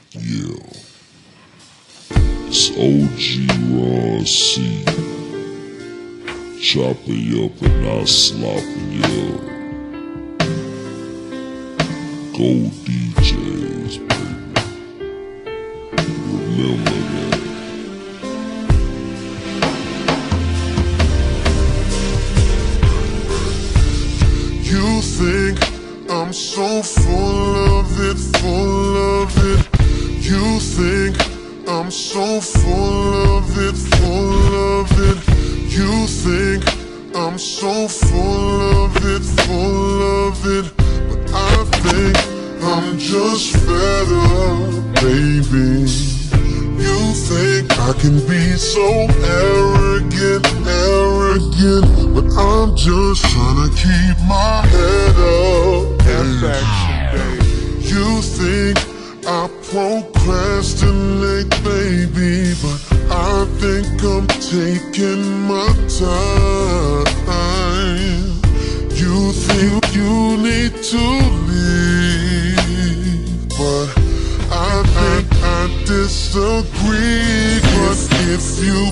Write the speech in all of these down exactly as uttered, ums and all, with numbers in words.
Yeah. It's O G Raw C. Chopper you up and not slopping you. Go D Js, baby. Remember that. You think I'm so full of it, full of it. You think I'm so full of it, full of it. You think I'm so full of it, full of it. But I think I'm just fed up, baby. You think I can be so arrogant, arrogant. But I'm just trying to keep my head up. Baby. You think I procrastinate, baby, but I think I'm taking my time. You think you need to leave, but I think I disagree. But if you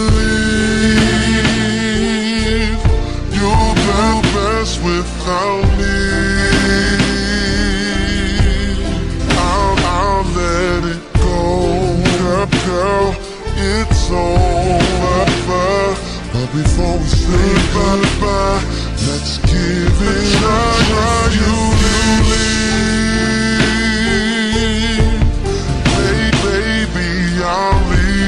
believe you'll do best without me, let it go, girl, girl, it's over. But before we say bye-bye, let's give it a try. You leave, hey, baby, I'll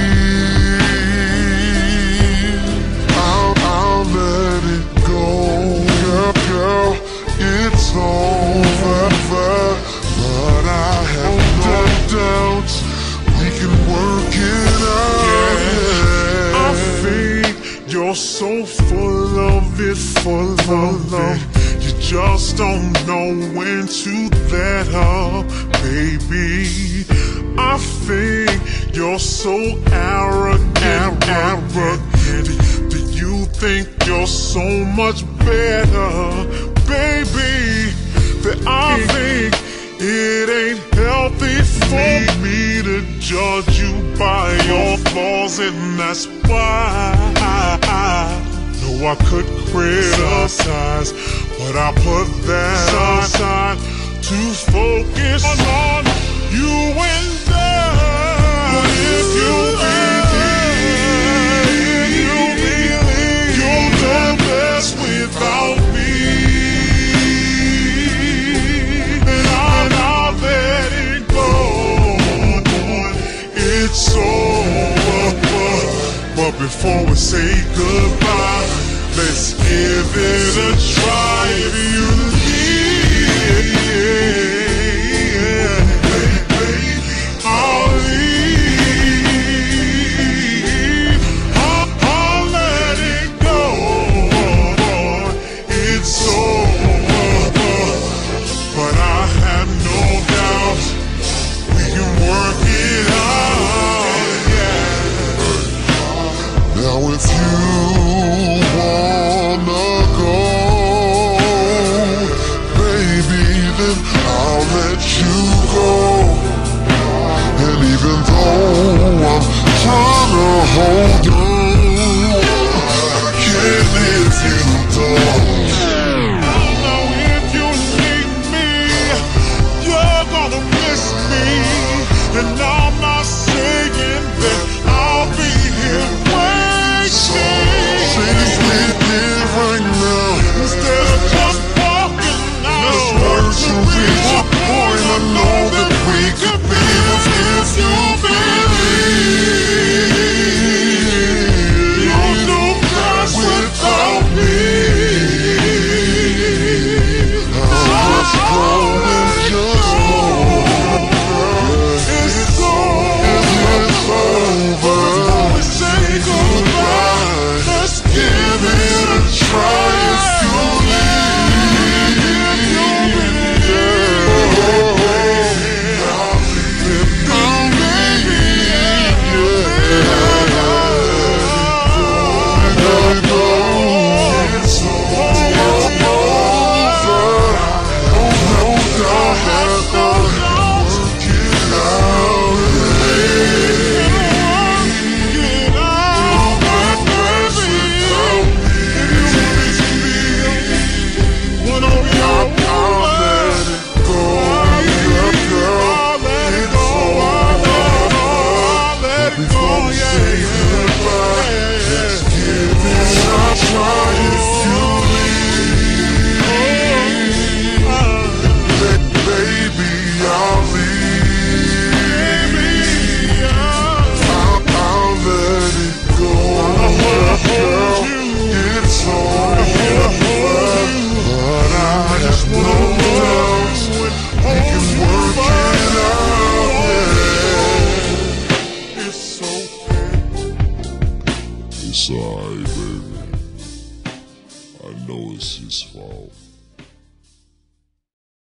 leave. I'll, I'll let it go, girl, girl, it's over. But I have doubts, we can work it out. Yeah. I think you're so full of it, full of it. You just don't know when to let up, baby. I think you're so arrogant, arrogant. Do you think you're so much better, baby? That I think it ain't healthy for me to judge you by your flaws, and that's why I know I could criticize, but I put that aside to focus on you and I. But if you believe, you believe you'll do best without me, it's over. But before we say goodbye, let's give it a try. If you